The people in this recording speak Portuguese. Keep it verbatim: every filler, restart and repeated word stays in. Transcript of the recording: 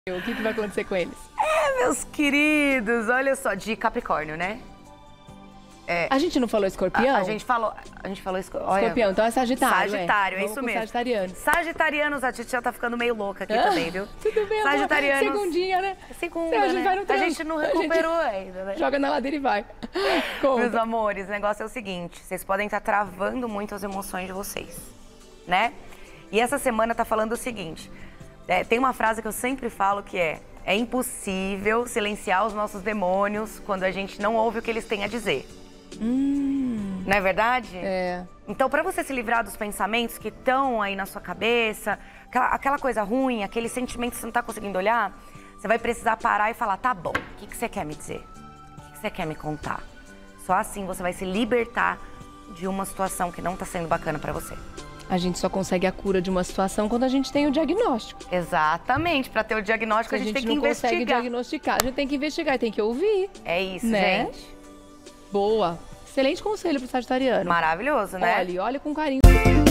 O que, que vai acontecer com eles? É, meus queridos, olha só, de Capricórnio, né? É, a gente não falou escorpião? A, a gente falou, a gente falou esco... Olha, escorpião, então é sagitário, Sagitário, é, é isso Vamos mesmo. Sagitariano. Sagitarianos, a Titia tá ficando meio louca aqui ah, também, viu? Tudo bem, amor. Sagitarianos. Segundinha, né? Segunda, a gente né? vai no A tranco. gente não recuperou ainda, né? Joga na ladeira e vai. Conta. Meus amores, o negócio é o seguinte, vocês podem estar travando muito as emoções de vocês, né? E essa semana tá falando o seguinte, é, tem uma frase que eu sempre falo que é: é impossível silenciar os nossos demônios quando a gente não ouve o que eles têm a dizer. Hum. Não é verdade? É. Então, para você se livrar dos pensamentos que estão aí na sua cabeça, aquela, aquela coisa ruim, aquele sentimento que você não tá conseguindo olhar, você vai precisar parar e falar: tá bom, o que, que você quer me dizer? O que, que você quer me contar? Só assim você vai se libertar de uma situação que não tá sendo bacana para você. A gente só consegue a cura de uma situação quando a gente tem o diagnóstico. Exatamente. Para ter o diagnóstico, a gente, a gente tem que investigar. A gente não consegue diagnosticar, a gente tem que investigar e tem que ouvir. É isso, né? gente. Boa. Excelente conselho pro sagitariano. Maravilhoso, né? Olhe, olha com carinho.